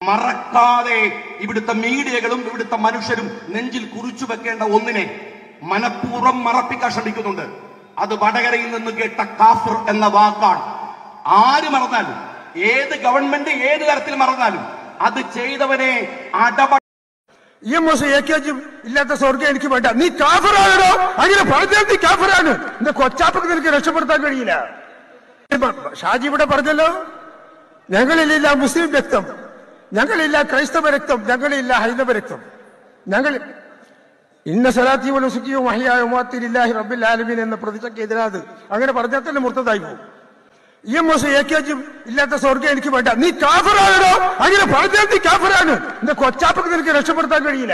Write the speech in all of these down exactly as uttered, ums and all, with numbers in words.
മറക്കാതെ ഇവിടുത്തെ മീഡിയകളും ഇവിടുത്തെ മനുഷ്യരും നെഞ്ചിൽ കുറിച്ചു വെക്കേണ്ട ഒന്നിനെ മനഃപൂർവ്വം മറപ്പിക്കാൻ ശ്രമിക്കുന്നുണ്ട്. അത് വടകരയിൽ നിന്ന് കേട്ട കാഫിർ എന്ന വാക്കാണ്. ആര് മറന്നാലും, ഏത് ഗവൺമെന്റ് ഏത് തരത്തിൽ മറന്നാലും അത് ചെയ്തവനെ അടപ E M S A K G ഇല്ലാത്ത സ്വർഗം എനിക്ക് വേണ്ട. നീ കാഫിറാണോ? അങ്ങനെ പറഞ്ഞാൽ നീ കാഫിറാണ്. എന്റെ കൊച്ചാപ്പക്ക് നിനക്ക് രക്ഷപ്പെടുത്താൻ കഴിയില്ല. ഷാജി ഇവിടെ പറഞ്ഞല്ലോ, ഞങ്ങളിലില്ല മുസ്ലിം രക്തം, ഞങ്ങളില്ല ക്രൈസ്തവ രക്തം, ഞങ്ങളില്ല ഹൈന്ദവ രക്തം. ഞങ്ങൾ ഇന്ന സലാത്തി വലുസുക്കിയോ മഹിയായ ഉമാത്തിലില്ലാഹി റബ്ബിൽ ആലമീൻ എന്ന പ്രതിജ്ഞയ്ക്ക് എതിരാത് അങ്ങനെ പറഞ്ഞാൽ തന്നെ മുർത്തതായി പോകും. E M S A K G ഇല്ലാത്ത സ്വർഗം എനിക്ക് വേണ്ട. നീ കാഫിറാണോ? അങ്ങനെ പറഞ്ഞാൽ നീ കാഫിറാണ്. എന്റെ കൊച്ചാപ്പക്ക് നിനക്ക് രക്ഷപ്പെടുത്താൻ കഴിയില്ല.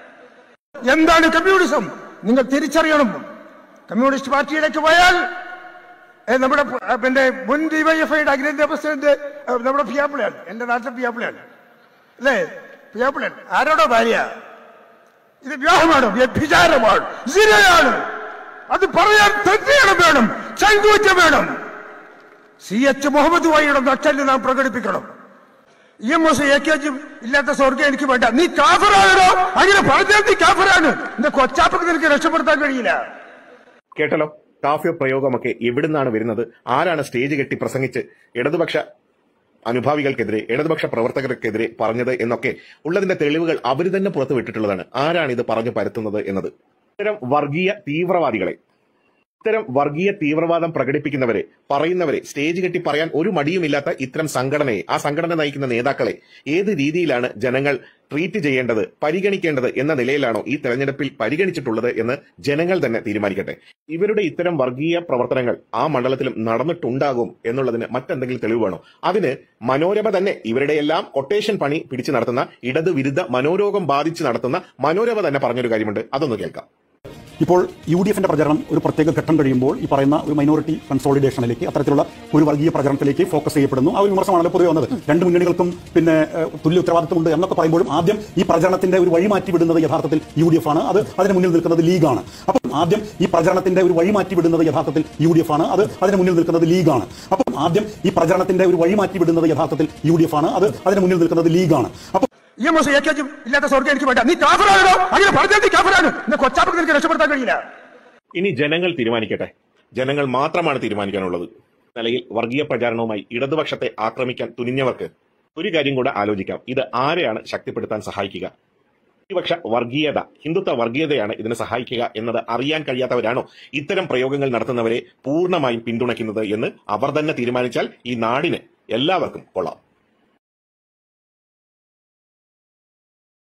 എന്താണ് കമ്മ്യൂണിസം? നിങ്ങൾ തിരിച്ചറിയണം. കമ്മ്യൂണിസ്റ്റ് പാർട്ടിയിലേക്ക് പോയാൽ നമ്മുടെ പിന്നെ മുൻ ഡിവൈഎഫ്ഐയുടെ അഖിലേന്ത്യാ പ്രസിഡന്റ് നമ്മുടെ പിയാപ്പിളയാണ്, എന്റെ നാട്ടിലെ പിയാപ്പിളയാണ് അല്ലേ? പിയാപ്പിളൻ ആരോടോ ഭാര്യ? ഇത് വിവാഹമാണ്, വ്യഭിചാരമാണ്, സിനയാണ്. അത് പറയാൻ തന്നെയാണ് വേണം, ചങ്കൂറ്റം വേണം. സി എച്ച് മുഹമ്മദ് വൈയുടെ നട്ടല് നാം പ്രകടിപ്പിക്കണം. E M S A K G ഇല്ലാത്ത സ്വർഗം എനിക്ക് വേണ്ട. നീ കാഫിറാണോ? അങ്ങനെ പറഞ്ഞാൽ നീ കാഫിറാണ്. എന്റെ കൊച്ചാപ്പക്ക് നിനക്ക് രക്ഷപ്പെടുത്താൻ കഴിയില്ല. കേട്ടല്ലോ, കാഫിർ പ്രയോഗമൊക്കെ എവിടുന്നാണ് വരുന്നത്? ആരാണ് സ്റ്റേജ് കെട്ടി പ്രസംഗിച്ച് ഇടതുപക്ഷ അനുഭാവികൾക്കെതിരെ, ഇടതുപക്ഷ പ്രവർത്തകർക്കെതിരെ പറഞ്ഞത് എന്നൊക്കെ ഉള്ളതിന്റെ തെളിവുകൾ അവർ തന്നെ പുറത്തു വിട്ടിട്ടുള്ളതാണ്. ആരാണ് ഇത് പറഞ്ഞു പരത്തുന്നത് എന്നത്? ഇത്തരം വർഗീയ തീവ്രവാദികളെ, ഇത്തരം വർഗീയ തീവ്രവാദം പ്രകടിപ്പിക്കുന്നവരെ, പറയുന്നവരെ, സ്റ്റേജ് കെട്ടി പറയാൻ ഒരു മടിയുമില്ലാത്ത ഇത്തരം സംഘടനയെ, ആ സംഘടന നയിക്കുന്ന നേതാക്കളെ ഏത് രീതിയിലാണ് ജനങ്ങൾ ട്രീറ്റ് ചെയ്യേണ്ടത്, പരിഗണിക്കേണ്ടത് എന്ന നിലയിലാണോ ഈ തെരഞ്ഞെടുപ്പിൽ പരിഗണിച്ചിട്ടുള്ളത് എന്ന് ജനങ്ങൾ തന്നെ തീരുമാനിക്കട്ടെ. ഇവരുടെ ഇത്തരം വർഗീയ പ്രവർത്തനങ്ങൾ ആ മണ്ഡലത്തിലും നടന്നിട്ടുണ്ടാകും എന്നുള്ളതിന് മറ്റെന്തെങ്കിലും തെളിവ് വേണോ? അതിന് മനോരമ തന്നെ, ഇവരുടെ എല്ലാം കൊട്ടേഷൻ പണി പിടിച്ചു നടത്തുന്ന, ഇടത് വിരുദ്ധ മനോരോഗം ബാധിച്ച് നടത്തുന്ന മനോരമ തന്നെ പറഞ്ഞൊരു കാര്യമുണ്ട്. അതൊന്ന് കേൾക്കാം. ഇപ്പോൾ യു ഡി എഫിന്റെ പ്രചരണം ഒരു പ്രത്യേക ഘട്ടം കഴിയുമ്പോൾ ഈ പറയുന്ന ഒരു മൈനോറിറ്റി കൺസോളിഡേഷനിലേക്ക്, അത്തരത്തിലുള്ള ഒരു വർഗീയ പ്രചരണത്തിലേക്ക് ഫോക്കസ് ചെയ്യപ്പെടുന്നു. ആ ഒരു വിമർശനമാണല്ലോ പൊതുവെ വന്നത്. രണ്ട് മുന്നണികൾക്കും പിന്നെ തുല്യ ഉത്തരവാദിത്വമുണ്ട് എന്നൊക്കെ പറയുമ്പോഴും ആദ്യം ഈ പ്രചരണത്തിന്റെ ഒരു വഴി മാറ്റി വിടുന്നത് യഥാർത്ഥത്തിൽ യു ഡി എഫ് ആണ്. അത് അതിന് മുന്നിൽ നിൽക്കുന്നത് ലീഗാണ്. അപ്പം ആദ്യം ഈ പ്രചരണത്തിന്റെ ഒരു വഴി മാറ്റി വിടുന്നത് യഥാർത്ഥത്തിൽ യു ഡി എഫ് ആണ്. അത് അതിന് മുന്നിൽ നിൽക്കുന്നത് ലീഗാണ്. അപ്പം ആദ്യം ഈ പ്രചരണത്തിന്റെ ഒരു വഴി മാറ്റി വിടുന്നത് യഥാർത്ഥത്തിൽ യു ഡി എഫ് ആണ്. അത് അതിന് മുന്നിൽ നിൽക്കുന്നത് ലീഗാണ്. അപ്പം E M S A K G ഇല്ലാത്ത സ്വർഗം എനിക്ക് വേണ്ട. നീ കാഫിറാണോ? അങ്ങനെ പറഞ്ഞാൽ നീ കാഫിറാണ്. എന്റെ കൊച്ചാപ്പക്ക് നിനക്ക് രക്ഷപ്പെടുത്താൻ കഴിയില്ല. ഇനി ജനങ്ങൾ തീരുമാനിക്കട്ടെ. ജനങ്ങൾ മാത്രമാണ് തീരുമാനിക്കാനുള്ളത്. നിലയിൽ വർഗീയ പ്രചാരണവുമായി ഇടതുപക്ഷത്തെ ആക്രമിക്കാൻ തുനിഞ്ഞവർക്ക് ഒരു കാര്യം കൂടെ ആലോചിക്കാം. ഇത് ആരെയാണ് ശക്തിപ്പെടുത്താൻ സഹായിക്കുക? പ്രതിപക്ഷ വർഗീയത, ഹിന്ദുത്വ വർഗീയതയാണ് ഇതിനെ സഹായിക്കുക എന്നത് അറിയാൻ കഴിയാത്തവരാണോ ഇത്തരം പ്രയോഗങ്ങൾ നടത്തുന്നവരെ പൂർണ്ണമായും പിന്തുണയ്ക്കുന്നത് എന്ന് അവർ തന്നെ തീരുമാനിച്ചാൽ ഈ നാടിന് എല്ലാവർക്കും കൊള്ളാം.